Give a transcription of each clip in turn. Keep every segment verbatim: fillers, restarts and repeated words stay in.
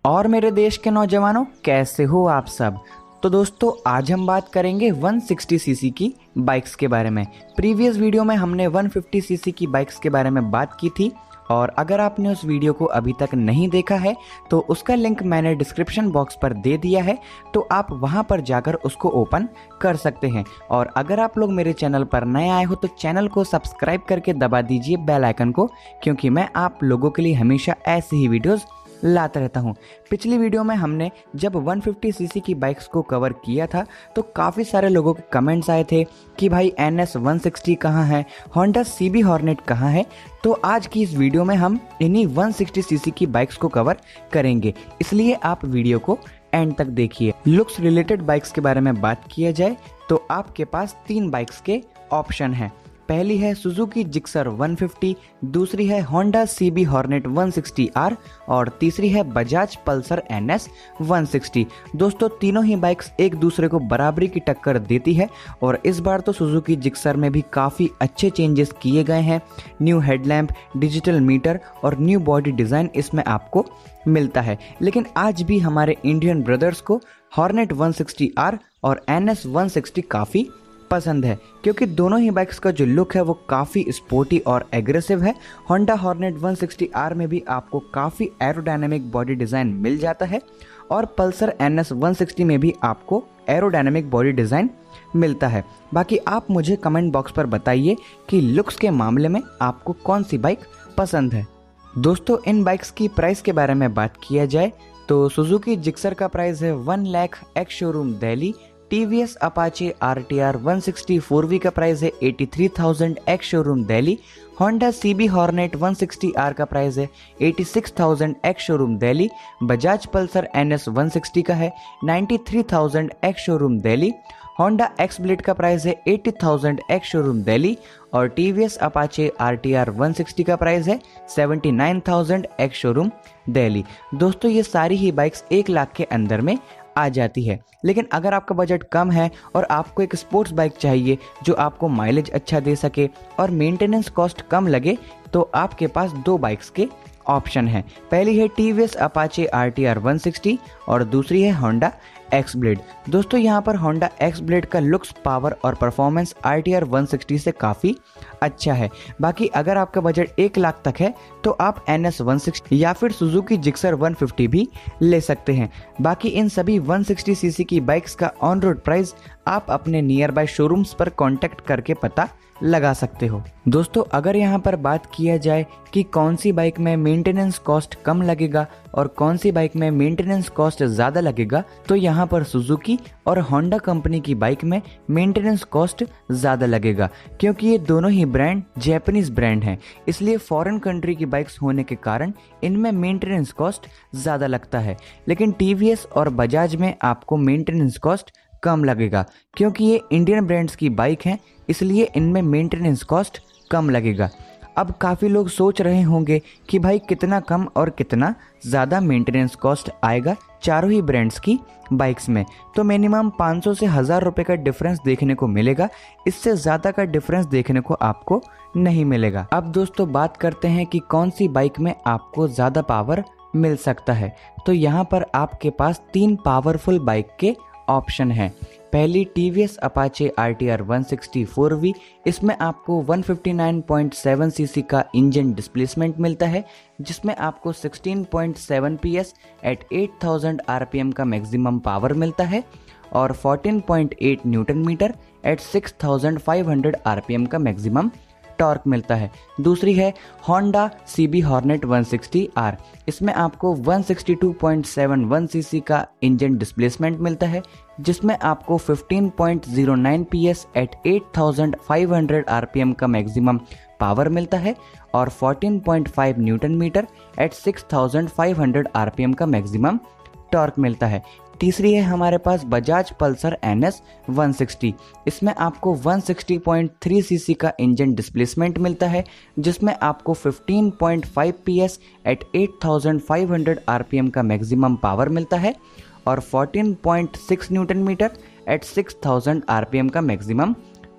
और मेरे देश के नौजवानों, कैसे हो आप सब। तो दोस्तों, आज हम बात करेंगे एक सौ साठ सीसी की बाइक्स के बारे में। प्रीवियस वीडियो में हमने एक सौ पचास सीसी की बाइक्स के बारे में बात की थी, और अगर आपने उस वीडियो को अभी तक नहीं देखा है तो उसका लिंक मैंने डिस्क्रिप्शन बॉक्स पर दे दिया है, तो आप वहां पर जाकर उसको ओपन कर सकते हैं। और अगर आप लोग मेरे चैनल पर नए आए हो तो चैनल को सब्सक्राइब करके दबा दीजिए बेल आइकन को, क्योंकि मैं आप लोगों के लिए हमेशा ऐसे ही वीडियोस लाता रहता हूँ। पिछली वीडियो में हमने जब एक सौ पचास सीसी की बाइक्स को कवर किया था तो काफ़ी सारे लोगों के कमेंट्स आए थे कि भाई एन एस वन सिक्सटी कहाँ है, होंडा सी बी हॉर्नेट कहाँ है। तो आज की इस वीडियो में हम इन्हीं एक सौ साठ सीसी की बाइक्स को कवर करेंगे, इसलिए आप वीडियो को एंड तक देखिए। लुक्स रिलेटेड बाइक्स के बारे में बात किया जाए तो आपके पास तीन बाइक्स के ऑप्शन हैं। पहली है सुजुकी जिक्सर एक सौ पचास, दूसरी है होंडा सी बी हॉर्नेट एक सौ साठ आर और तीसरी है Bajaj Pulsar N S one sixty. दोस्तों, तीनों ही बाइक्स एक दूसरे को बराबरी की टक्कर देती है, और इस बार तो सुजुकी जिक्सर में भी काफ़ी अच्छे चेंजेस किए गए हैं। न्यू हेडलैम्प, डिजिटल मीटर और न्यू बॉडी डिज़ाइन इसमें आपको मिलता है। लेकिन आज भी हमारे इंडियन ब्रदर्स को हॉर्नेट एक सौ साठ आर और एन एस वन सिक्सटी काफ़ी पसंद है, क्योंकि दोनों ही बाइक्स का जो लुक है वो काफ़ी स्पोर्टी और एग्रेसिव है। होंडा हॉर्नेट एक सौ साठ आर में भी आपको काफ़ी एरोडायनेमिक बॉडी डिज़ाइन मिल जाता है, और Pulsar N S one sixty में भी आपको एरोडायनेमिक बॉडी डिज़ाइन मिलता है। बाकी आप मुझे कमेंट बॉक्स पर बताइए कि लुक्स के मामले में आपको कौन सी बाइक पसंद है। दोस्तों, इन बाइक्स की प्राइस के बारे में बात किया जाए तो सुजुकी जिक्सर का प्राइस है one lakh ex showroom Delhi. T V S Apache R T R one sixty four V का प्राइस है तिरासी हज़ार ex showroom Delhi. Honda C B Hornet एक सौ साठ आर का प्राइस है छियासी हज़ार ex showroom Delhi. Bajaj Pulsar N S one sixty का है तिरानवे हज़ार ex showroom Delhi. Honda X Blade का प्राइस है अस्सी हज़ार एक्स शोरूम दिल्ली, और T V S Apache R T R one sixty का प्राइस है उन्यासी हज़ार एक्स शोरूम दिल्ली। दोस्तों, ये सारी ही बाइक्स एक लाख के अंदर में आ जाती है। लेकिन अगर आपका बजट कम है और आपको एक स्पोर्ट्स बाइक चाहिए जो आपको माइलेज अच्छा दे सके और मेंटेनेंस कॉस्ट कम लगे, तो आपके पास दो बाइक्स के ऑप्शन है। पहली है T V S Apache R T R one sixty और दूसरी है होंडा एक्स ब्लेड। दोस्तों, यहाँ पर होंडा एक्स ब्लेड का लुक्स, पावर और performance R T R one sixty से काफ़ी अच्छा है। बाकी अगर आपका बजट एक लाख तक है तो आप एन एस वन सिक्सटी या फिर सुजुकी जिक्सर एक सौ पचास भी ले सकते हैं। बाकी इन सभी एक सौ साठ सीसी की बाइक्स का ऑन रोड प्राइस आप अपने नियर बाय शोरूम्स पर कॉन्टैक्ट करके पता लगा सकते हो। दोस्तों, अगर यहाँ पर बात किया जाए कि कौन सी बाइक में मेंटेनेंस कॉस्ट कम लगेगा और कौन सी बाइक में मेंटेनेंस कॉस्ट ज़्यादा लगेगा, तो यहाँ पर सुजुकी और होंडा कंपनी की बाइक में मेंटेनेंस कॉस्ट ज़्यादा लगेगा, क्योंकि ये दोनों ही ब्रांड जैपनीज ब्रांड हैं। इसलिए फॉरेन कंट्री की बाइक्स होने के कारण इनमें मेंटेनेंस कॉस्ट ज़्यादा लगता है। लेकिन टी वी एस और बजाज में आपको मेंटेनेंस कॉस्ट कम लगेगा, क्योंकि ये इंडियन ब्रांड्स की बाइक हैं, इसलिए इनमें मेंटेनेंस कॉस्ट कम लगेगा। अब काफ़ी लोग सोच रहे होंगे कि भाई कितना कम और कितना ज़्यादा मेंटेनेंस कॉस्ट आएगा चारों ही ब्रांड्स की बाइक्स में। तो मिनिमम पाँच सौ से हज़ार रुपये का डिफरेंस देखने को मिलेगा, इससे ज़्यादा का डिफरेंस देखने को आपको नहीं मिलेगा। अब दोस्तों, बात करते हैं कि कौन सी बाइक में आपको ज़्यादा पावर मिल सकता है। तो यहाँ पर आपके पास तीन पावरफुल बाइक के ऑप्शन है। पहली T V S Apache R T R one sixty four V. इसमें आपको एक सौ उनसठ पॉइंट सात सीसी का इंजन डिस्प्लेसमेंट मिलता है, जिसमें आपको सोलह पॉइंट सात पी एस एट आठ हज़ार आर पी एम का मैक्सिमम पावर मिलता है, और चौदह पॉइंट आठ न्यूटन मीटर एट छह हज़ार पाँच सौ आर पी एम का मैक्सिमम टॉर्क मिलता है। दूसरी है होंडा सी बी हॉर्नेट एक सौ साठ आर। इसमें आपको एक सौ बासठ पॉइंट सात एक सीसी का इंजन डिस्प्लेसमेंट मिलता है, जिसमें आपको पंद्रह पॉइंट शून्य नौ पी एस एट आठ हज़ार पाँच सौ आर पी एम का मैक्सिमम पावर मिलता है, और चौदह पॉइंट पाँच न्यूटन मीटर एट छह हज़ार पाँच सौ आर पी एम का मैक्सिमम टॉर्क मिलता है। तीसरी है हमारे पास Bajaj Pulsar N S one sixty. इसमें आपको एक सौ साठ पॉइंट तीन सीसी का इंजन डिस्प्लेसमेंट मिलता है, जिसमें आपको पंद्रह पॉइंट पाँच पी एस एट आठ हज़ार पाँच सौ आर पी एम का मैक्सिमम पावर मिलता है, और चौदह पॉइंट छह न्यूटन मीटर एट छह हज़ार आर पी एम का मैक्सिमम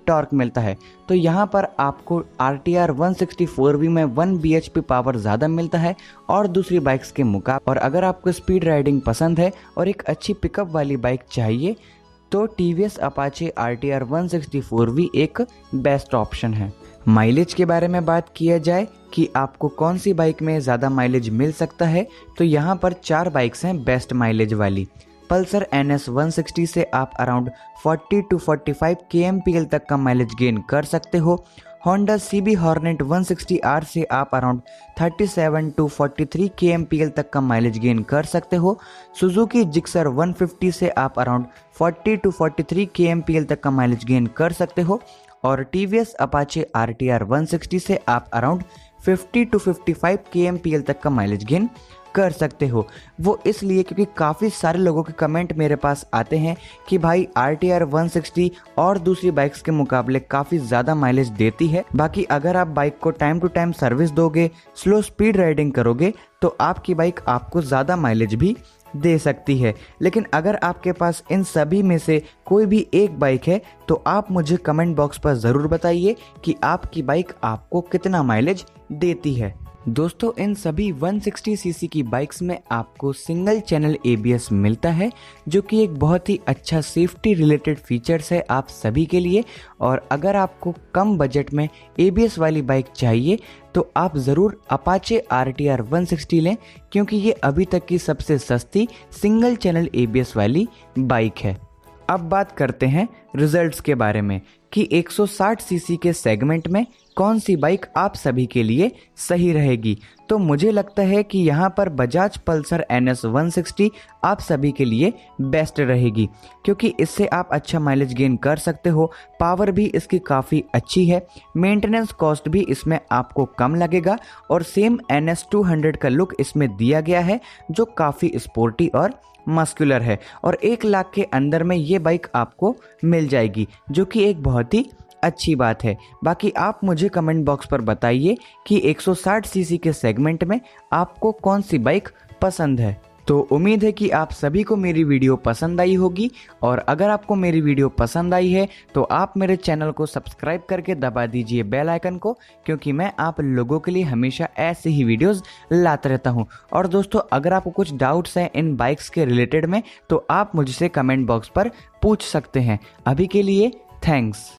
टॉर्क मिलता है। तो यहाँ पर आपको R T R one sixty four V में one B H P power ज़्यादा मिलता है और दूसरी बाइक्स के मुकाबले। और अगर आपको स्पीड राइडिंग पसंद है और एक अच्छी पिकअप वाली बाइक चाहिए तो T V S Apache R T R one sixty four V एक बेस्ट ऑप्शन है। माइलेज के बारे में बात किया जाए कि आपको कौन सी बाइक में ज़्यादा माइलेज मिल सकता है, तो यहाँ पर चार बाइक्स हैं बेस्ट माइलेज वाली। Pulsar N S one sixty से आप around forty to forty five K M P L तक का माइलेज गेन कर सकते हो। Honda C B Hornet one sixty R से आप around thirty seven to forty three K M P L तक का माइलेज गेन कर सकते हो। सुजुकी जिक्सर वन फिफ्टी से आप around forty to forty three K M P L तक का माइलेज गेन कर सकते हो। और T V S Apache R T R one sixty से आप around fifty to fifty five K M P L तक का माइलेज गेन कर सकते हो। वो इसलिए क्योंकि काफ़ी सारे लोगों के कमेंट मेरे पास आते हैं कि भाई R T R one sixty और दूसरी बाइक्स के मुकाबले काफ़ी ज़्यादा माइलेज देती है। बाकी अगर आप बाइक को टाइम टू टाइम सर्विस दोगे, स्लो स्पीड राइडिंग करोगे तो आपकी बाइक आपको ज़्यादा माइलेज भी दे सकती है। लेकिन अगर आपके पास इन सभी में से कोई भी एक बाइक है तो आप मुझे कमेंट बॉक्स पर ज़रूर बताइए कि आपकी बाइक आपको कितना माइलेज देती है। दोस्तों, इन सभी वन सिक्सटी सी सी की बाइक्स में आपको single channel A B S मिलता है, जो कि एक बहुत ही अच्छा सेफ्टी रिलेटेड फीचर्स है आप सभी के लिए। और अगर आपको कम बजट में ए बी एस वाली बाइक चाहिए तो आप ज़रूर Apache R T R one sixty लें, क्योंकि ये अभी तक की सबसे सस्ती single channel A B S वाली बाइक है। अब बात करते हैं रिजल्ट्स के बारे में कि एक सौ साठ सी सी के सेगमेंट में कौन सी बाइक आप सभी के लिए सही रहेगी। तो मुझे लगता है कि यहाँ पर Bajaj Pulsar N S one sixty आप सभी के लिए बेस्ट रहेगी, क्योंकि इससे आप अच्छा माइलेज गेन कर सकते हो। पावर भी इसकी काफ़ी अच्छी है, मेंटेनेंस कॉस्ट भी इसमें आपको कम लगेगा और same N S two hundred का लुक इसमें दिया गया है जो काफ़ी स्पोर्टी और मस्कुलर है। और एक लाख के अंदर में ये बाइक आपको मिल जाएगी, जो कि एक बहुत ही अच्छी बात है। बाकी आप मुझे कमेंट बॉक्स पर बताइए कि एक सौ साठ सी सी के सेगमेंट में आपको कौन सी बाइक पसंद है। तो उम्मीद है कि आप सभी को मेरी वीडियो पसंद आई होगी, और अगर आपको मेरी वीडियो पसंद आई है तो आप मेरे चैनल को सब्सक्राइब करके दबा दीजिए बेल आइकन को, क्योंकि मैं आप लोगों के लिए हमेशा ऐसे ही वीडियोस लाता रहता हूं। और दोस्तों, अगर आपको कुछ डाउट्स हैं इन बाइक्स के रिलेटेड में तो आप मुझसे कमेंट बॉक्स पर पूछ सकते हैं। अभी के लिए थैंक्स।